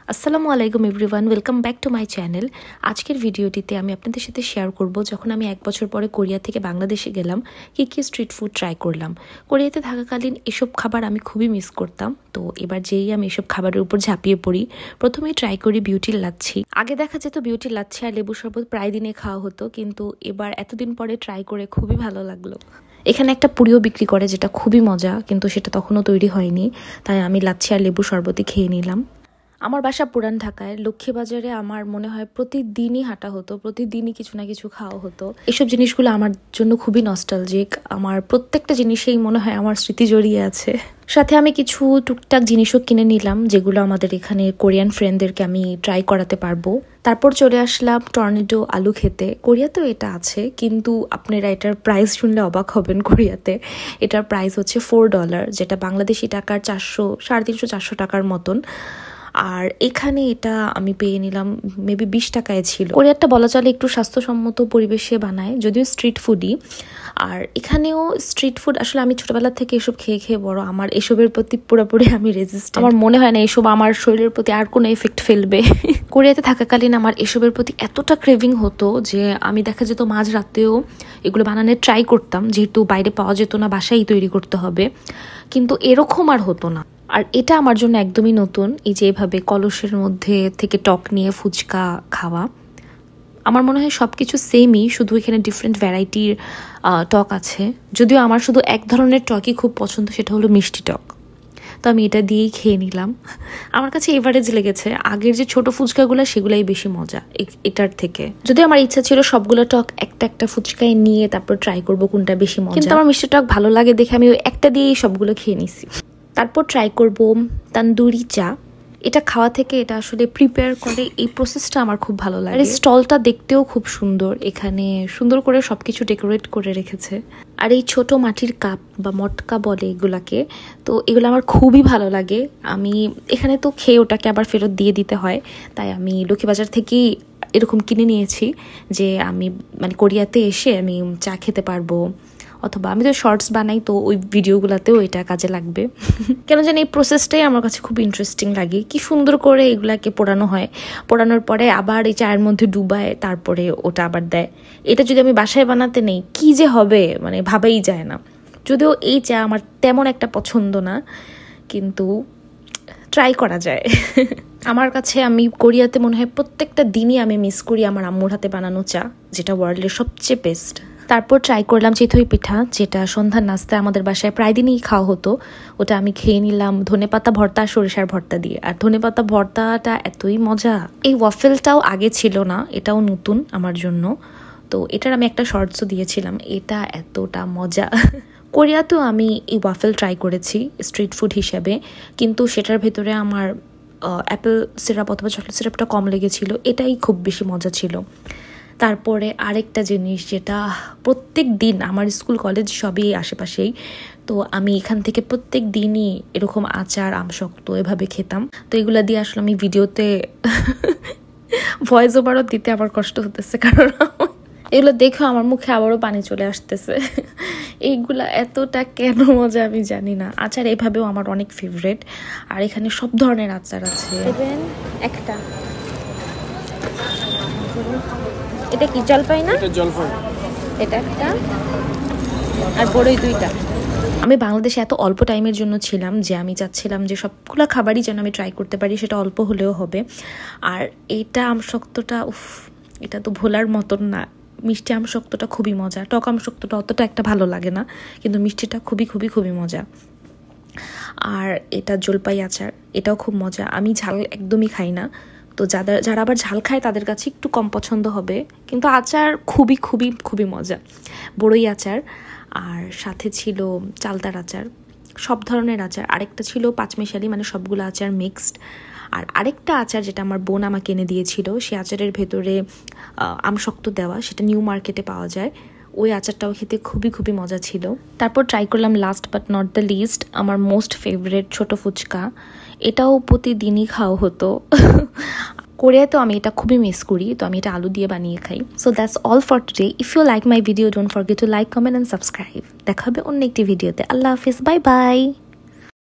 Assalamualaikum everyone, welcome back to my channel. আজকের ভিডিওটিতে আমি আপনাদের সাথে শেয়ার করব যখন আমি 1 বছর পরে কোরিয়া থেকে বাংলাদেশে গেলাম কি স্ট্রিট ফুড ট্রাই করলাম। কোরিয়াতে থাকাকালীন এসব খাবার আমি খুবই মিস করতাম। তো এবার যেই আমি এসব খাবারের উপর ঝাঁপিয়ে পড়ি, প্রথমেই ট্রাই করি বিউটির লাচ্ছি। আগে দেখা যেত বিউটির লাচ্ছি আর লেবু শরবত প্রায় দিনে খাওয়া হতো, কিন্তু এবার এতদিন পরে ট্রাই করে খুবই ভালো লাগলো। এখানে একটা পুরিও বিক্রি করে যেটা খুবই মজা, কিন্তু সেটা তখনও তৈরি হয়নি, তাই আমি লাচ্ছি আর লেবু শরবতই খেয়ে নিলাম। আমার বাসা পুরান ঢাকায়। লক্ষ্মীবাজারে আমার মনে হয় প্রতিদিনই হাঁটা হতো, প্রতিদিনই কিছু না কিছু খাওয়া হতো। এসব জিনিসগুলো আমার জন্য খুবই নস্টালজিক। আমার প্রত্যেকটা জিনিসেই মনে হয় আমার স্মৃতি জড়িয়ে আছে। সাথে আমি কিছু টুকটাক জিনিসও কিনে নিলাম, যেগুলো আমাদের এখানে কোরিয়ান ফ্রেন্ডদেরকে আমি ট্রাই করাতে পারবো। তারপর চলে আসলাম টর্নেডো আলু খেতে। কোরিয়াতেও এটা আছে, কিন্তু আপনারা এটার প্রাইস শুনলে অবাক হবেন। কোরিয়াতে এটার প্রাইস হচ্ছে $4, যেটা বাংলাদেশি টাকার 350-400 টাকার মতন। আর এখানে এটা আমি পেয়ে নিলাম মেবি 20 টাকায় ছিল। কোরিয়াটা বলা চলে একটু স্বাস্থ্যসম্মত পরিবেশে বানায়, যদিও স্ট্রিট ফুডই। আর এখানেও স্ট্রিট ফুড আসলে আমি ছোটবেলা থেকে এসব খেয়ে খেয়ে বড়, আমার এসবের প্রতি পুরোপুরি আমি রেজিস্ট। আমার মনে হয় না এসব আমার শরীরের প্রতি আর কোনো এফেক্ট ফেলবে। কোরিয়াতে থাকাকালীন আমার এসবের প্রতি এতটা ক্রেভিং হতো যে আমি দেখা যেত মাঝ রাতেও এগুলো বানানোর ট্রাই করতাম, যেহেতু বাইরে পাওয়া যেত না, বাসায় তৈরি করতে হবে। কিন্তু এরকম আর হতো না। আর এটা আমার জন্য একদমই নতুন, এই যে এভাবে কলসের মধ্যে থেকে টক নিয়ে ফুচকা খাওয়া। আমার মনে হয় সব কিছু সেমই, শুধু এখানে ডিফারেন্ট ভ্যারাইটির টক আছে। যদিও আমার শুধু এক ধরনের টকই খুব পছন্দ, সেটা হলো মিষ্টি টক। তো আমি এটা দিয়েই খেয়ে নিলাম। আমার কাছে এভারেজ লেগেছে। আগের যে ছোট ফুচকাগুলো সেগুলাই বেশি মজা এটার থেকে। যদিও আমার ইচ্ছা ছিল সবগুলো টক একটা ফুচকায় নিয়ে তারপর ট্রাই করবো কোনটা বেশি মজা, কিন্তু আমার মিষ্টি টক ভালো লাগে দেখে আমি ওই একটা দিয়েই সবগুলো খেয়ে নিছি। তারপর ট্রাই করব তান্দুরি চা। এটা খাওয়া থেকে এটা আসলে প্রিপেয়ার করে এই প্রসেসটা আমার খুব ভালো লাগে। আর স্টলটা দেখতেও খুব সুন্দর, এখানে সুন্দর করে সবকিছু ডেকোরেট করে রেখেছে। আর এই ছোট মাটির কাপ বা মটকা বলে এগুলাকে, তো এগুলো আমার খুবই ভালো লাগে। আমি এখানে তো খেয়ে ওটাকে আবার ফেরত দিয়ে দিতে হয়, তাই আমি লক্ষ্মীবাজার থেকেই এরকম কিনে নিয়েছি যে আমি মানে কোরিয়াতে এসে আমি চা খেতে পারবো। অথবা আমি তো শর্টস বানাই, তো ওই ভিডিওগুলোতেও এটা কাজে লাগবে। কেন জানি এই প্রসেসটাই আমার কাছে খুব ইন্টারেস্টিং লাগে। কি সুন্দর করে এগুলাকে পোড়ানো হয়, পোড়ানোর পরে আবার এই চায়ের মধ্যে ডুবায়, তারপরে ওটা আবার দেয়। এটা যদি আমি বাসায় বানাতে নেই কি যে হবে, মানে ভাবাই যায় না। যদিও এই চা আমার তেমন একটা পছন্দ না, কিন্তু ট্রাই করা যায়। আমার কাছে আমি কোরিয়াতে মনে হয় প্রত্যেকটা দিনই আমি মিস করি আমার আম্মুর হাতে বানানো চা, যেটা ওয়ার্ল্ডের সবচেয়ে বেস্ট। তারপর ট্রাই করলাম চিতই পিঠা, যেটা সন্ধ্যার নাস্তায় আমাদের বাসায় প্রায় দিনই খাওয়া হতো। ওটা আমি খেয়ে নিলাম ধনেপাতা ভর্তা আর সরিষার ভর্তা দিয়ে। আর ধনেপাতা ভর্তাটা এতই মজা। এই ওয়াফেলটাও আগে ছিল না, এটাও নতুন আমার জন্য। তো এটার আমি একটা শর্টসও দিয়েছিলাম, এটা এতটা মজা। কোরিয়াতেও আমি এই ওয়াফেল ট্রাই করেছি স্ট্রিট ফুড হিসেবে, কিন্তু সেটার ভেতরে আমার অ্যাপেল সিরাপ অথবা চকলেট সিরাপটা কম লেগেছিল, এটাই খুব বেশি মজা ছিল। তারপরে আরেকটা জিনিস যেটা প্রত্যেক দিন আমার স্কুল কলেজ সবই আশেপাশেই, তো আমি এখান থেকে প্রত্যেক দিনই এরকম আচার আমশক্ত এভাবে খেতাম। তো এগুলা দিয়ে আসলে আমি ভিডিওতে ভয়েস ওভারও দিতে আমার কষ্ট হতেছে, কারণ এগুলো দেখেও আমার মুখে আবারও পানি চলে আসতেছে। এইগুলা এতটা কেন মজা আমি জানি না। আচার এভাবেও আমার অনেক ফেভারিট। আর এখানে সব ধরনের আচার আছে। একটা এটা কি জলপাই না? এটা জলপাই। এটা একটা আর বড়ই দুইটা। আমি বাংলাদেশে এত অল্প টাইমের জন্য ছিলাম যে আমি চাচ্ছিলাম যে সবগুলো খাবারই যেন আমি ট্রাই করতে পারি, সেটা অল্প হলেও হবে। আর এটা আমশক্তটা এটা তো ভোলার মতন না। মিষ্টি আমশক্তটা খুবই মজা, টক আমশক্তটা অতটা একটা ভালো লাগে না, কিন্তু মিষ্টিটা খুবই খুবই খুবই মজা। আর এটা জলপাই আচার, এটাও খুব মজা। আমি ঝাল একদমই খাই না, তো যারা আবার ঝাল খায় তাদের কাছে একটু কম পছন্দ হবে, কিন্তু আচার খুবই খুবই খুবই মজা। বড়ই আচার, আর সাথে ছিল চালতার আচার, সব ধরনের আচার। আরেকটা ছিল পাঁচমিশালি, মানে সবগুলো আচার মিক্সড। আর আরেকটা আচার যেটা আমার বোন আমাকে এনে দিয়েছিল, সে আচারের ভেতরে আমশক্ত দেওয়া, সেটা নিউ মার্কেটে পাওয়া যায়। ওই আচারটাও খেতে খুবই খুবই মজা ছিল। তারপর ট্রাই করলাম last but not the least আমার মোস্ট ফেভারিট ছোট ফুচকা। এটাও প্রতিদিনই খাওয়া হতো। কোরিয়াতেও আমি এটা খুবই মিস করি, তো আমি এটা আলু দিয়ে বানিয়ে খাই। So that's all for today. If you like my video don't forget to like, comment and subscribe. দেখা হবে অন্য একটি ভিডিওতে। আল্লাহ হাফিজ, বাই বাই।